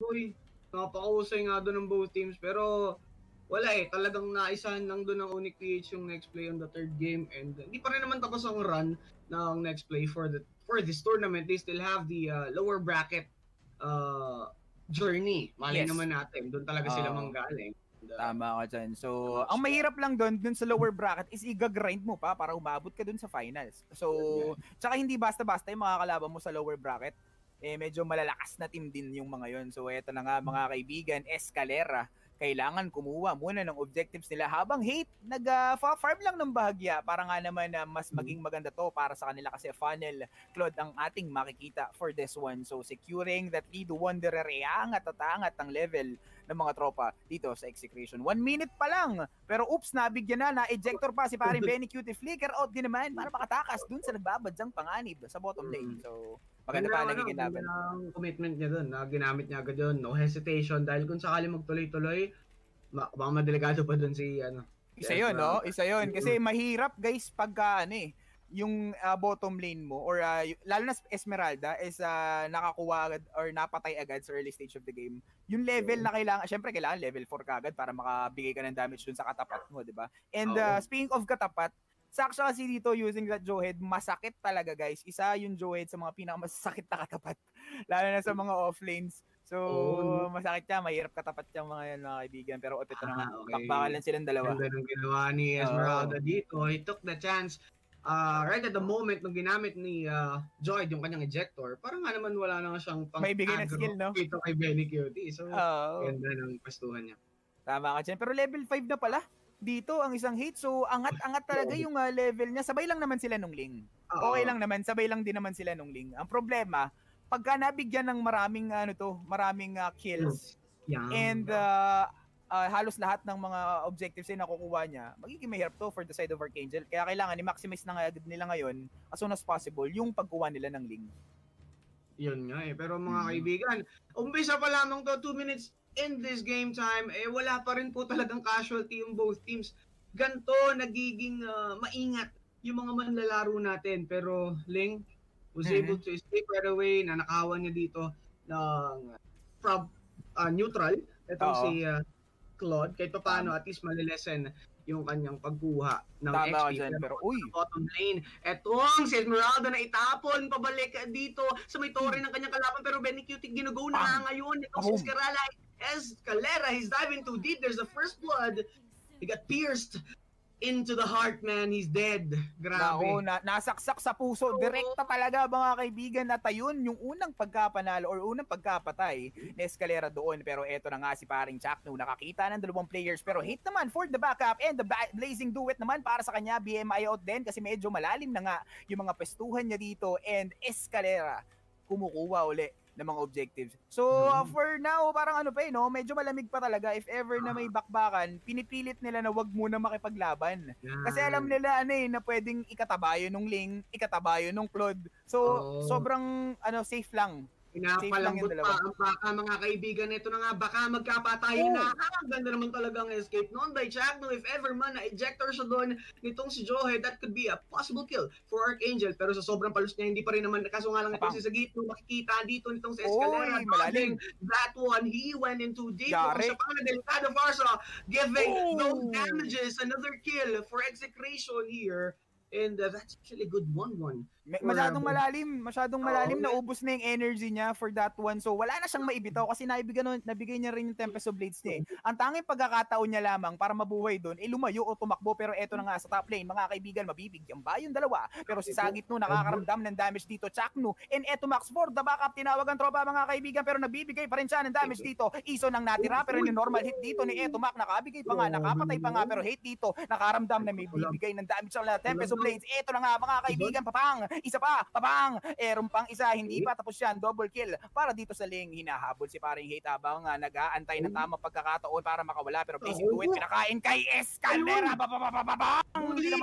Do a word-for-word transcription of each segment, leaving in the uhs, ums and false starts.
Uy, napakahusay nga doon ng both teams. Pero wala eh. Talagang naisahan lang doon ng Onyx P H yung next play on the third game. And uh, hindi pa rin naman tapos ang run ng next play for the for this tournament. They still have the uh, lower bracket uh, journey. Malay Yes. naman natin. Doon talaga Oo. sila manggaling. And, uh, Tama ka dyan. So, ang mahirap lang doon, doon sa lower bracket is i-grind mo pa para umabot ka doon sa finals. So, tsaka hindi basta-basta yung mga kalaban mo sa lower bracket. Eh, medyo malalakas na team din yung mga yon. So, eto na nga mga kaibigan, Escalera, kailangan kumuha muna ng objectives nila habang Hate nag-farm uh, lang ng bahagya para nga naman uh, mas maging maganda to para sa kanila kasi funnel Claude ang ating makikita for this one. So securing that lead Wanderer, e angat at angat ang level ng mga tropa dito sa execution. One minute pa lang pero oops, nabigyan na, na-ejector pa si paring Benny Cutie, flicker out din naman para makatakas dun sa nagbabadyang panganib sa bottom lane. So maganda pa nagiging laban. Ang commitment niya doon, na ginamit niya agad yun, no hesitation, dahil kung sakali magtuloy-tuloy, ma- baka madelikado pa doon si, ano. Isa yun, no? Isa yun. Kasi mahirap, guys, pagka, ano eh, yung uh, bottom lane mo, or uh, lalo na Esmeralda, is uh, nakakuha agad, or napatay agad sa early stage of the game. Yung level na kailangan, syempre kailangan level four ka agad para makabigay ka ng damage dun sa katapat mo, di ba? And uh, speaking of katapat, sakto kasi dito using that Jowhead, masakit talaga guys. Isa yung Jowhead sa mga pinakamasakit na katapat. Lalo na sa mga offlanes. So, oh, masakit siya, mahirap katapat siyang mga yan mga kaibigan. Pero ito na nga, ah, okay. bakbakan lang silang dalawa. Ganda ng ginawa ni Esmeralda oh. dito. He took the chance uh, right at the moment nung ginamit ni uh, Joyd yung kanyang ejector. Parang nga naman wala na siyang pang may bigay na skill, no? Dito kay Benny Cutie. So, oh. ganda ng pastuhan niya. Tama ka dyan. Pero level five na pala. Dito ang isang Hate, so angat-angat talaga yung uh, level niya. Sabay lang naman sila nung Ling. Okay lang naman, sabay lang din naman sila nung Ling. Ang problema, pagka nabigyan ng maraming ano to, maraming uh, kills yeah. and uh, uh, halos lahat ng mga objectives ay nakukuha niya, magiging mahirap to for the side of Archangel. Kaya kailangan i-maximize na agad nila ngayon as soon as possible yung pagkuha nila ng Ling. Yun nga eh. Pero mga hmm. kaibigan, umpisa pa lamang to, two minutes in this game time, eh wala pa rin po talagang casualty yung both teams. Ganto nagiging uh, maingat yung mga manlalaro natin. Pero Ling was mm-hmm. able to escape right away, na nakawan niya dito ng from uh, neutral. Itong Uh-oh. si uh, Claude. Kahit pa paano, um, at least malilesen yung kanyang pagkuha ng Tama X P. Dyan, pero uy! Bottom lane. Etong si Esmeralda na itapon pabalik dito sa may tore ng kanyang kalaban. Pero Benny Cutie ginugo na nga ngayon. Itong si Escarala, Escalera, he's diving too deep. There's the first blood. He got pierced into the heart, man. He's dead. Grabe. Nako, na, nasaksak sa puso. Direkta talaga, mga kaibigan. At ayun, yung unang pagkapanalo or unang pagkapatay ni Escalera doon. Pero eto na nga si paring Chakno. Nakakita ng dalawang players. Pero hit naman for the backup. And the blazing duet naman para sa kanya. B M I out din kasi medyo malalim na nga yung mga pestuhan niya dito. And Escalera kumukuha uli ng mga objectives. So, uh, for now, parang ano pa eh, no? Medyo malamig pa talaga. If ever na may bakbakan, pinipilit nila na wag muna makipaglaban. Kasi alam nila, ano eh, na pwedeng ikatabayo nung Ling, ikatabayo nung Claude. So, oh. sobrang, ano, safe lang. Pinapalambot pa ang baka, mga kaibigan. Ito na nga, baka magkapatayin oh. na. Ah, ganda naman talagang escape noon by Chakno. If ever man, na-ejector siya doon nitong si Jowhead, that could be a possible kill for Archangel. Pero sa sobrang palus niya, hindi pa rin naman. Kaso nga lang ito si Sagitno, makikita dito nitong si Escalera. Malalim. That one, he went into deep. Siya pa na delikado Farsa, giving oh. those damages. Another kill for execration here. And uh, that's actually a good one one. Masyadong malalim, masyadong malalim, oh, naubos na yung energy niya for that one. So wala na siyang maibitaw kasi naibigay, nabigay niya rin yung Tempest of Blades niya. Ang tanging pagkakataon niya lamang para mabuhay doon, eh lumayo o tumakbo. Pero eto na nga sa top lane, mga kaibigan, mabibigyan ba yung dalawa? Pero si Sagitno nakakaramdam ng damage dito, Chakno. And eto Max for the backup, tinawagan tropa mga kaibigan, pero nagbibigay pa rin siya ng damage dito. Iso nang natira, pero yung normal hit dito ni Eto Mac, nakabigay pa nga, nakapatay pa nga, pero hate dito, nakaramdam na may bibigay ng damage sa Tempest of Blades. Ito na nga mga kaibigan, papang, isa pa, papang, eron pang isa, hindi pa tapos yan, double kill para dito sa Ling. Hinahabol si paring Hate habang uh, nag-aantay ng tamang pagkakataon para makawala, pero blazing duet, pinakain kay Escalera, bababababang! Hindi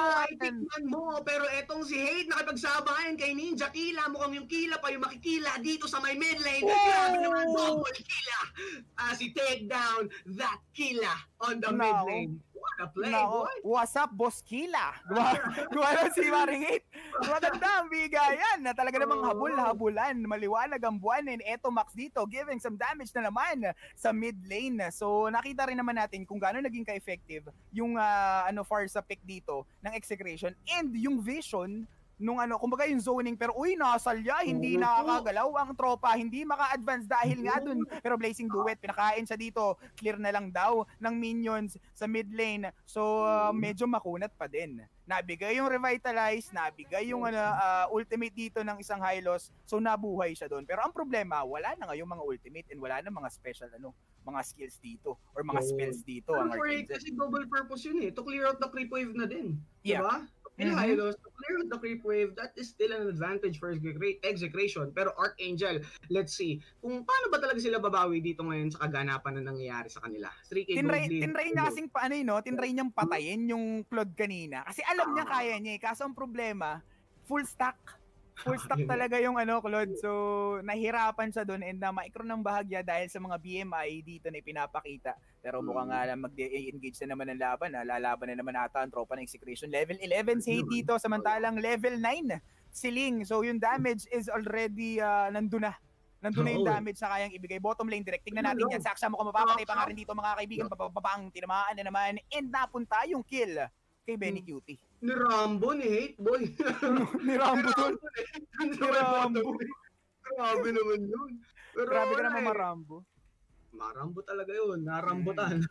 naman mo, pero etong si Hate nakipagsabayan kay Ninja Killa, mukhang yung Killa pa yung makikila dito sa may mid lane. Grabe naman, double Killa as he take down that Killa on the no. mid lane. What a play, Nako, boy! what's up, Boss Kila? Gumano si Maring eight. Maganda ang bigayan na talaga namang habol-habulan. Maliwanag ang buwan and eto Max dito giving some damage na naman sa mid lane. So nakita rin naman natin kung gaano naging ka-effective yung uh, ano far sa pick dito ng execration and yung vision nung ano, kumbaga yung zoning, pero uy, nasalya, hindi nakakagalaw ang tropa, hindi maka-advance dahil nga dun. Pero Blazing Duet, pinakain siya dito, clear na lang daw ng minions sa mid lane. So, uh, medyo makunat pa din. Nabigay yung Revitalize, nabigay yung ano, uh, ultimate dito ng isang Hylos, so nabuhay siya doon. Pero ang problema, wala na ngayong mga ultimate and wala na mga special ano, mga skills dito or mga spells dito. Ang ang Archangel. Kasi double purpose yun eh, to clear out the creep wave na din. Yeah. Diba? In Mm-hmm. Hylos, to clear out the creep wave, that is still an advantage for execration. Pero Archangel, let's see, kung paano ba talaga sila babawi dito ngayon sa kaganapan na nangyayari sa kanila. three K Tinry, gold lead. tinry niya kasing paano yun, no? Tinry niyang patayin yung Claude kanina. Kasi alam niya kaya niya eh. Kaso ang problema, full stack. Full stack talaga yung ano, Claude. So, nahirapan siya doon and na maikro ng bahagya dahil sa mga B M I dito na ipinapakita. Pero mukhang nga lang mag-engage na naman ng laban. Ha? Lalaban na naman ata ang tropa ng execration. Level eleven si Hate dito, samantalang level nine si Ling. So, yung damage is already uh, nandun na. Nandun na yung damage na kayang ibigay. Bottom lane direct. Tingnan natin yan. Saksa mo kung mapapatay pa nga rin dito mga kaibigan. Papapapang tinamaan na naman. And napunta yung kill kay Benny Cutie. Ni Rambo, ni Hate Boy. Ni Rambo dun. Ni Rambo. Grabe naman yun. Pero Grabe ka naman eh, marambo. Marambo talaga yun. Narambutan.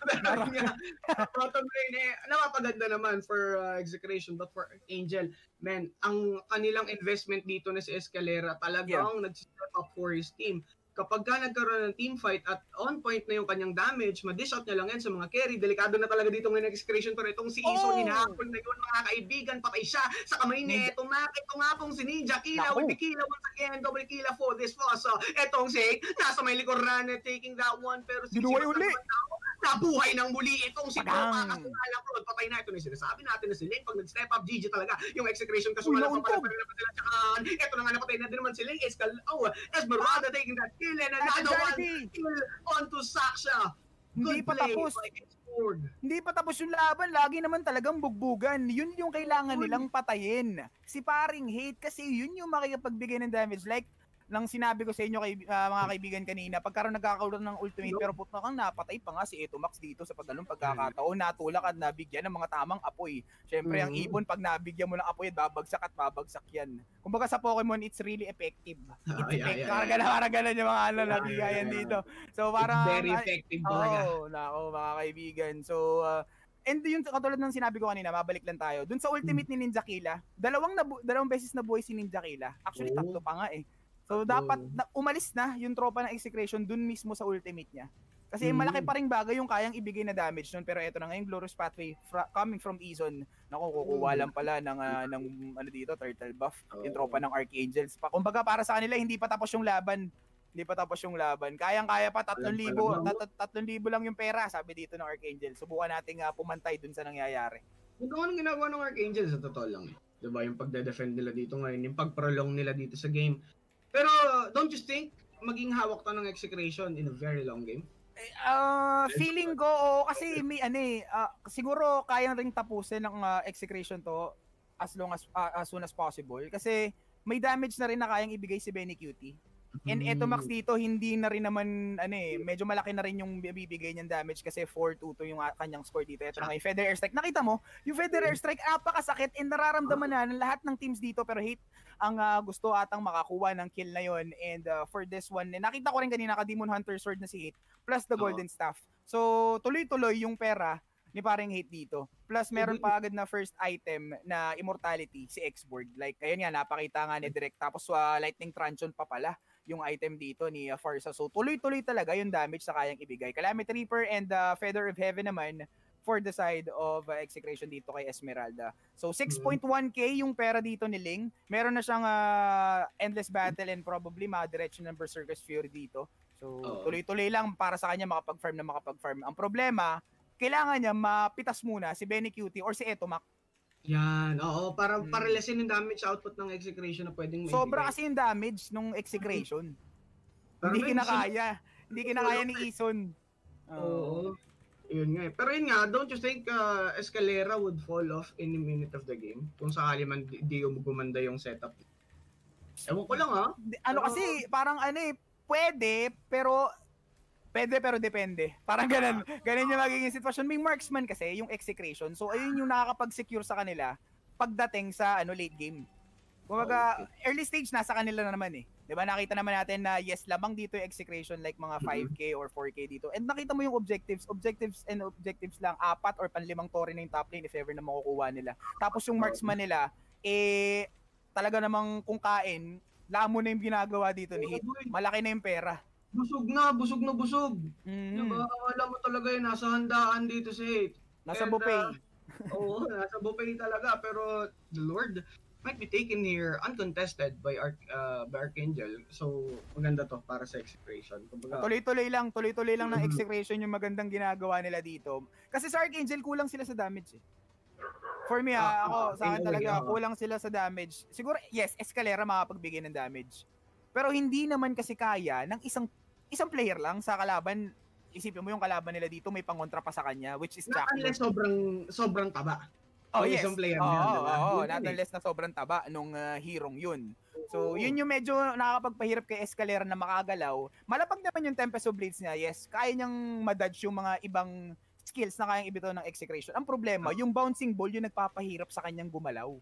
Bottom lane eh, napapaganda naman for uh, execration, but for Angel, man, ang kanilang investment dito na si Escalera talagang yeah. nag-step up for his team. Kapag ka nagkaroon ng team fight at on point na yung kanyang damage, ma-dish out niya lang yan sa mga carry. Delikado na talaga dito ng execution, pero itong si Iso, oh! hinahakol na yun mga kaibigan, patay siya sa kamay ni Eto Mac. Ito nga pong si Ninja Killa with the Killa once again, double Killa for this boss. So, etong si nasa may likuran na taking that one, pero si Dinuway uli! Nabuhay ng muli itong si Tropa kasumala ko. Patay na ito na sinasabi natin na si Link pag nag-step up, G G talaga yung execution kasumala pa pala pa rin na sila tsakaan. Ito na nga napatay na din naman si Link. Escal oh, Esmeralda taking that kill and another one kill onto Saksha. Hindi pa tapos. Hindi pa tapos yung laban. Lagi naman talagang bugbugan. Yun yung kailangan nilang patayin. Si paring Hate kasi yun yung makikapagbigay ng damage. Like, nang sinabi ko sa inyo kay uh, mga kaibigan kanina, pagkaroon nagkakaroon ng ultimate pero putna kang napatay pa nga si Eto Max dito sa pagdalong pagkakataon, natulak at nabigyan ng mga tamang apoy. Syempre, mm-hmm. ang ibon pag nabigyan mo ng apoy, babagsak at babagsak yan. Kumbaga sa Pokemon, it's really effective. It's oh, yeah, effective. Yeah, yeah. Parang gano'n yung mga ano, yeah, nabigayan yeah, yeah. dito. So parang it's very effective talaga. Oo, oh, nako mga kaibigan. So uh, and yung katulad ng sinabi ko kanina, mabalik lang tayo. Dun sa ultimate ni Ninja Killa, dalawang nabu- dalawang beses nabuhay si Ninja Killa. Actually, oh. tatlo pa nga eh. So, dapat na, umalis na yung tropa ng execration dun mismo sa ultimate niya. Kasi mm. malaki pa ring bagay yung kayang ibigay na damage nun. Pero eto na nga yung Glorious Pathway fra- coming from Izon. Naku, kukuha lang pala ng, uh, ng ano dito, turtle buff. Yung tropa ng Archangels. Pa, kumbaga para sa kanila, hindi pa tapos yung laban. Hindi pa tapos yung laban. Kayang-kaya pa, tatlong libo. tatlong libo lang yung pera, sabi dito ng Archangel. Subukan nating uh, pumantay dun sa nangyayari. Ito anong ginagawa ng Archangel sa totoo lang. Diba? Yung pagde-defend nila dito ngayon, yung pag-prolong nila dito sa game. Pero don't you think maging hawak to ng execration in a very long game? Uh, feeling ko oh, kasi may ano eh, uh, siguro kayang ring tapusin ng uh, execration to as long as uh, as soon as possible kasi may damage na rin na kayang ibigay si Benny Cutie. And Eto Max dito, hindi na rin naman, ano eh, medyo malaki na rin yung bibigay niyang damage kasi four two two yung kanyang score dito. Ito na nga yung Feather Airstrike. Nakita mo, yung Feather Airstrike, napakasakit and nararamdaman na ng lahat ng teams dito pero Hate ang uh, gusto atang makakuha ng kill na yon. And uh, for this one, eh, nakita ko rin kanina ka-Demon Hunter Sword na si Hate plus the Golden Staff. So, tuloy-tuloy yung pera ni paring Hate dito. Plus, meron pa agad na first item na Immortality, si X-Board. Like, ayun nga, napakita nga ni Direct. Tapos, uh, Lightning Truncheon pa pala yung item dito ni uh, Farsa. So, tuloy-tuloy talaga yung damage sa kayang ibigay. Calamity Reaper and uh, Feather of Heaven naman for the side of uh, execration dito kay Esmeralda. So, six point one K yung pera dito ni Ling. Meron na siyang uh, Endless Battle and probably madiretso ng Berserker's Fury dito. So, tuloy-tuloy lang para sa kanya makapag-farm na makapag-farm. Ang problema, kailangan niya mapitas muna si Benny Cutie or si Eto Mac. Yan, oo, para hmm. para lessen yung damage output ng execration na pwedeng maibigay. Sobra kasi yung damage nung execration. Pero hindi kinakaya. Hindi kinakaya ni Ison. Oo. Yun nga eh. Pero yun nga, don't you think uh, Escalera would fall off any minute of the game? Kung sakali man di, di gumanda yung setup. Ewan ko lang ha. Ano Pero- kasi, parang ano eh, pwede, pero pwede pero depende. Parang ganun. Ganun yung magiging sitwasyon. May marksman kasi, yung execration. So, ayun yung nakakapag-secure sa kanila pagdating sa ano late game. Kumbaga, early stage nasa kanila na naman eh. 'Di ba? Nakita naman natin na yes, lamang dito yung execration like mga five K or four K dito. And nakita mo yung objectives, objectives and objectives lang, apat or panlimang tore na yung top lane if ever na makukuha nila. Tapos yung marksman nila, eh, talaga namang kung kain, lamo na yung ginagawa dito ni Hit. Malaki na yung pera. Busog na, busog na busog. Mm. Diba? Alam mo talaga yun, nasa handaan dito si Hate. Nasa And, buffet. uh, Oo, nasa buffet talaga. Pero the Lord might be taken here uncontested by Arch, uh, by Archangel. So, maganda to para sa execration. Kumbaga, Tuloy-tuloy lang, tuloy-tuloy lang ng Mhm. execration yung magandang ginagawa nila dito. Kasi sa Archangel, kulang sila sa damage eh. For me ah, Ah, ako, ah, sa akin in a way, talaga, ah. kulang sila sa damage. Siguro, yes, Escalera makapagbigay ng damage. Pero hindi naman kasi kaya ng isang isang player lang sa kalaban. Isipin mo yung kalaban nila dito, may pangontra pa sa kanya, which is not Jack. unless sobrang, sobrang taba. Oh, Yung yes. isang player Oo, na yun, oo, diba? oo, Yun not yun eh. unless na sobrang taba nung uh, hirong yun. So, Oo. yun yung medyo nakakapagpahirap kay Escalera na makagalaw. Malapag naman yung Tempest of Blades niya, yes, kaya niyang madodge yung mga ibang skills na kayang ibitaw ng execration. Ang problema, yung bouncing ball yung nagpapahirap sa kanyang gumalaw.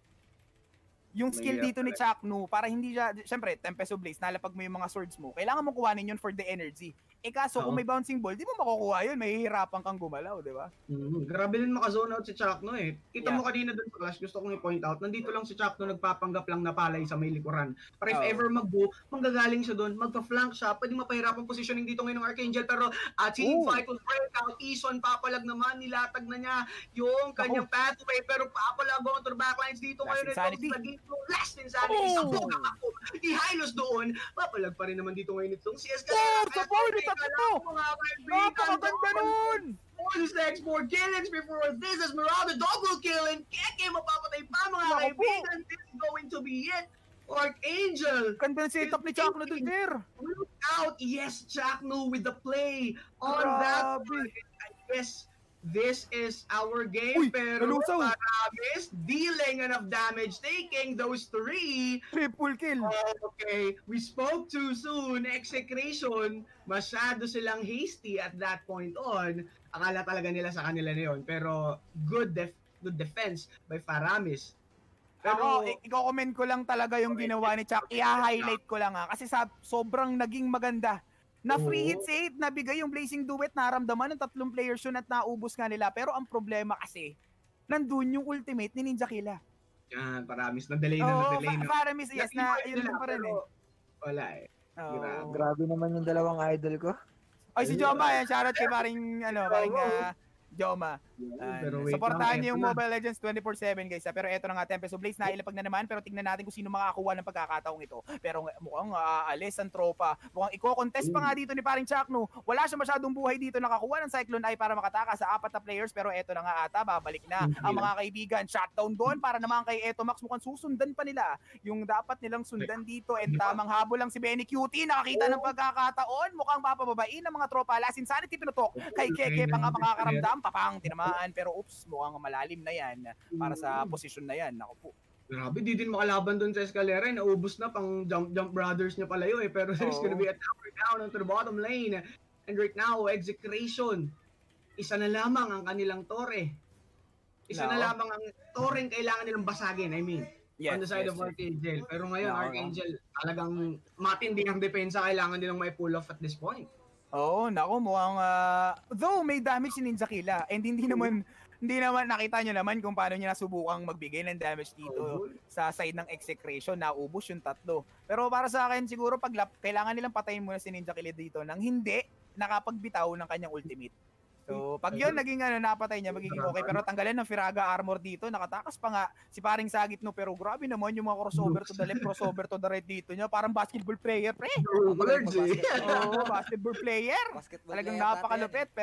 Yung skill Mahirap dito ni talaga. Chaknu, para hindi siya, syempre, Tempest of Blades, nalapag mo yung mga swords mo, kailangan mo kuhanin yun for the energy. Eh kaso, kung Oo. may bouncing ball, di mo makukuha yun, mahihirapan kang gumalaw, di ba? Mm, grabe din makazone out si Chakno eh. Kita Yeah. mo kanina dun sa clash, gusto kong i-point out, nandito lang si Chakno nagpapanggap lang na palay sa may likuran. Para if Oo. ever mag-go, manggagaling siya doon, magpa-flank siya, pwede mapahirapang positioning dito ngayon ng Archangel, pero uh, team Oo. fight will break out, Ison papalag naman, nilatag na niya yung kanyang pathway, pero papalag on to the backlines dito Last ngayon. insanity. Itong laging to last insanity. Oh. Sabog ako. I-highlos doon, papalag pa rin naman dito ngayon itong si Oh, Escalera. sa point, tatlo to! Mga kaibigan, Napakaganda nun! Bonus na export killings before this Esmeralda double kill and Keke mapapatay pa mga Naku po. kaibigan. This is going to be it. Archangel Ganda ng setup ni Chaknu dun, sir. out. Yes, Chaknu with the play on that. Grabe. Yes, this is our game. Uy, pero nalusaw. Paramis dealing enough damage, taking those three. Triple kill. Okay, we spoke too soon. Execration, masyado silang hasty at that point on. Akala talaga nila sa kanila na yun. Pero good def good defense by Faramis. Ako, i- i-comment ko lang talaga yung ginawa ni Chak. I-highlight ko lang ha. Kasi sa, sobrang naging maganda. Na free Oo. hits eight, nabigay yung Blazing Duet, naramdaman ng tatlong players yun at naubos nga nila. Pero ang problema kasi, nandun yung ultimate ni Ninja Killa. Yan, Faramis. Na-delay na, Oo, na-delay na. pa- Faramis, yes, na, Na-invite yun nila, lang pa rin eh. pero Wala eh. Oo. Grabe. Grabe naman yung dalawang idol ko. Ay, si Joma, yan. Shoutout kay paring, ano, paring uh, Joma. Yeah, Uh, pero wait supportahan lang, niyo yung eto na. Mobile Legends twenty-four seven guys. Ha? Pero eto na nga, Tempest of Blades, nailapag na naman. Pero tingnan natin kung sino makakakuha ng pagkakataong ito. Pero nga- mukhang aalis ang tropa. Mukhang i-contest pa nga dito ni paring Chaknu. Wala siya masyadong buhay dito. Nakakuha ng Cyclone Eye para makatakas sa apat na players. Pero eto na nga ata, babalik na Hindi ang na. mga kaibigan. Shutdown doon para naman kay Eto Max. Mukhang susundan pa nila yung dapat nilang sundan dito. And Di ba? tamang habol lang si Benny Cutie. Nakakita ng pagkakataon. Mukhang mapababain ng mga tropa. Last Insanity pinutok kay Keke pa nga makakaramdam. Papang tinamaan. Pero oops, mukhang malalim na yan para sa posisyon na yan. Naku po. Grabe, di din makalaban doon sa Escalera. eh. Naubos na pang Jump Jump Brothers niya pala yun eh. Pero there's Oo. gonna be a tower down onto the bottom lane. And right now, execration. Isa na lamang ang kanilang tore. Isa na No. lamang ang toreng kailangan nilang basagin. I mean, Yes, on the side yes, of yes. Archangel. Pero ngayon, No, no. Archangel, talagang matindi ang depensa kailangan nilang may pull off at this point. Oo, nako, mukhang ah, though may damage si Ninja Killa and hindi naman hindi naman nakita nyo naman kung paano niya nasubukang magbigay ng damage dito sa side ng execration, naubos yung tatlo. Pero para sa akin siguro pag lap, kailangan nilang patayin muna si Ninja Killa dito nang hindi nakapagbitaw ng kanyang ultimate. So, pag yun naging ano, napatay niya, magiging okay. Pero tanggalan ng Firaga armor dito, nakatakas pa nga si paring Sagit no, pero grabe naman yung mga crossover to the left, crossover to the right dito niya, parang basketball player, pre. Words eh. Oo, basketball player. Basketball Talagang na yata napakalupit, pero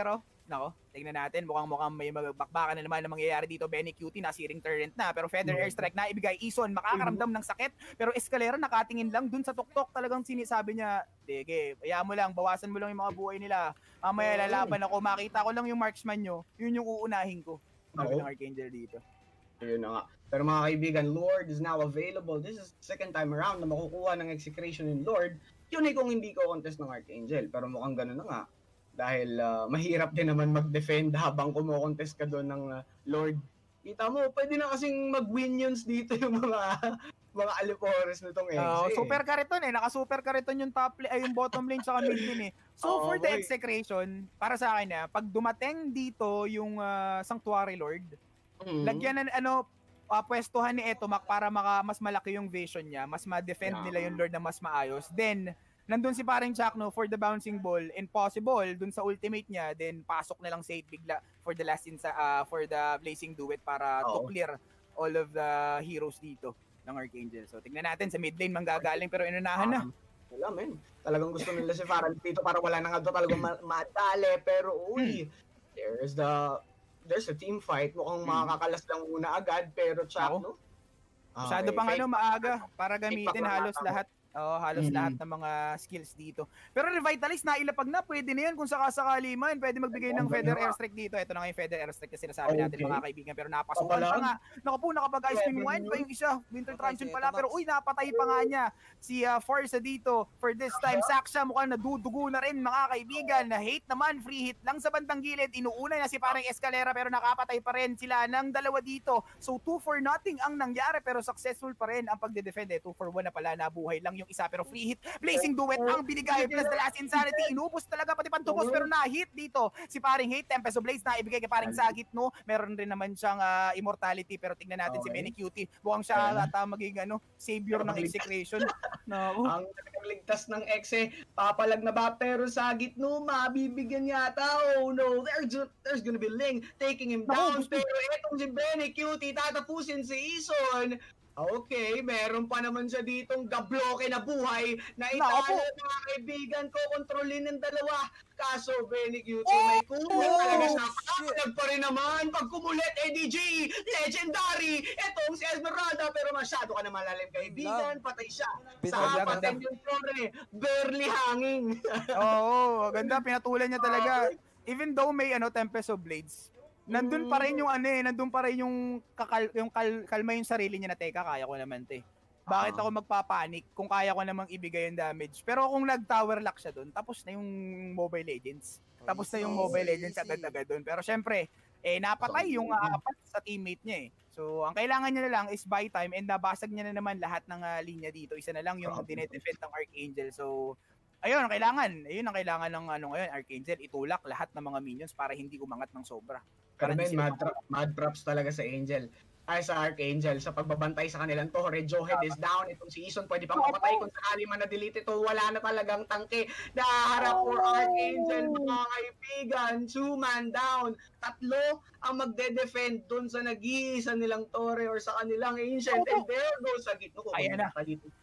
Nako, tingnan natin. Mukhang mukhang may magbakbakan na naman na mangyayari dito. Benny Cutie, nasiring turret na. Pero Feather Airstrike na ibigay. Ison, makakaramdam ng sakit. Pero Escalera nakatingin lang dun sa tuktok. Talagang sinisabi niya, sige, kaya mo lang, bawasan mo lang yung mga buhay nila. Mamaya lalaban ako. Makita ko lang yung marksman nyo. Yun yung uunahin ko. Sabi ng Archangel dito. Yun na nga. Pero mga kaibigan, Lord is now available. This is the second time around na makukuha ng execution in Lord. Yun ay kung hindi ko contest ng Archangel. Pero mukhang ganun na nga. Dahil uh, mahirap din naman mag-defend habang kumokontest ka doon ng uh, Lord. Kita mo, pwede na kasing mag-winions dito yung mga mga alipores nitong Exe. Uh, super kariton eh. Naka-super kariton yung top lane, ay yung bottom lane sa mid lane eh. So oh, for the boy. execration, para sa akin na, pag dumating dito yung uh, Sanctuary Lord, mm-hmm. lagyan na ano, uh, pwestuhan ni Etomac para maka, mas malaki yung vision niya, mas ma-defend yeah. nila yung Lord na mas maayos. Then, nandun si paring Chakno for the bouncing ball and possible dun sa ultimate niya, then pasok na lang Sate bigla for the last insa, uh, for the Blazing Duet para oh. to clear all of the heroes dito ng Archangel. So tignan natin sa mid lane manggagaling pero inunahan na. Wala men. Talagang gusto nila si Farah dito para wala na nga doon talagang ma- madali pero uy, hmm. there's the there's a team fight. Mukhang hmm. makakakalas lang muna agad pero Chakno. Masyado pang ano maaga para gamitin halos lahat. Oh, halos mm-hmm. lahat ng mga skills dito. Pero Revitalize na ilapag na, pwede na yan kung sakasakali man, pwede magbigay ng Feather Airstrike dito. Ito na nga yung Feather Airstrike na sinasabi okay. natin mga kaibigan, pero napasukan pa nga. Naku po, nakapag-ice cream wine pa yung isa, Winter Transient pala, pero uy, napatay pa nga niya si uh, Forza dito. For this time, Saksha mukhang nadudugo na rin mga kaibigan. Na hate naman, free hit lang sa bandang gilid. Inuuna na si parang Escalera pero nakapatay pa rin sila ng dalawa dito. So two for nothing ang nangyari pero successful pa rin ang pagde-defend. two for one na pala, nabuhay lang yung isa pero free hit. Blazing Duet ang binigay plus the last insanity. Inubos talaga pati pantubos pero na-hit dito. Si paring Hate Tempest of Blaze na ibigay kay paring Sagit no. Meron rin naman siyang uh, immortality pero tingnan natin okay. si Benny Cutie. Mukhang siya okay. ata maging ano, savior ng execration. No. Ang ligtas ng Exe, papalag na ba pero Sagit no, mabibigyan yata. Oh no, there's there's gonna be Ling taking him down. Pero etong si Benny Cutie tatapusin si Ison. Okay, meron pa naman siya ditong gabloke na buhay na italo mga kaibigan ko, kontrolin ng dalawa. Kaso, Benny Cutie, oh, may kumulit oh, talaga siya. Papalag pa rin naman. Pag kumulit, A D G, legendary. Etong si Esmeralda, pero masyado ka na malalim kaibigan. Patay siya. Sa apat yung flore, barely hanging. Oo, oh, ganda. Pinatulan niya talaga. Even though may ano Tempest of Blades, nandun pa rin yung ano eh, nandun pa rin yung kakal, yung kal, kalma yung sarili niya na teka, kaya ko naman 'te. Bakit ako magpapanik kung kaya ko namang ibigay yung damage? Pero kung nag-tower lock siya doon, tapos na yung Mobile Legends. Tapos na yung Mobile Legends agad-agad doon. Pero syempre, eh napatay yung uh, apat sa teammate niya eh. So, ang kailangan niya na lang is buy time and nabasag niya na naman lahat ng uh, linya dito. Isa na lang yung dinedefend ng Archangel. So, ayun ang kailangan. Ayun ang kailangan ng ano ngayon, Archangel, itulak lahat ng mga minions para hindi umangat ng sobra. Pero Ben, mad, tra- mad props talaga sa Angel. Ay sa Archangel, sa pagbabantay sa kanilang torre. Johead is down. Itong season, pwede pang mapatay kung sakali man na-delete ito. Wala na talagang tangke. Naharap for Archangel, mga kaibigan. Two man down. Tatlo ang magde-defend dun sa nag-iisa nilang torre or sa kanilang Ancient. And there goes sa gitno. Ayan na.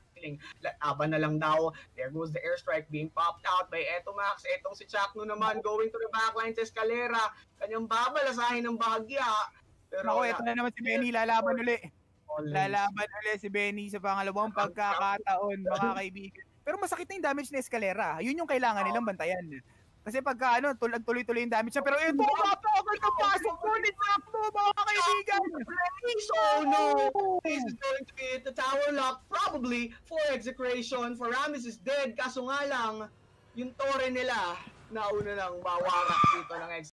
Laban na lang daw. There goes the airstrike being popped out by Etomax. Etong si Chakno naman going to the backline sa Escalera. Kanyang babalasahin ng bahagya. Pero ako, ito na naman si Benny. Lalaban uli. Lalaban uli si Benny sa pangalawang pagkakataon, mga kaibigan. Pero masakit na yung damage ni Escalera. Yun yung kailangan nilang bantayan. Kasi pagka ano, tuloy-tuloy yung damage siya. Pero ito, mapakagod ang pasok ko ni Chakno, mga kaibigan. Oh no! This is going to be the tower lock probably for execration. For Ramis is dead. Kaso nga lang, yung torre nila, nauna nang mawarak dito ng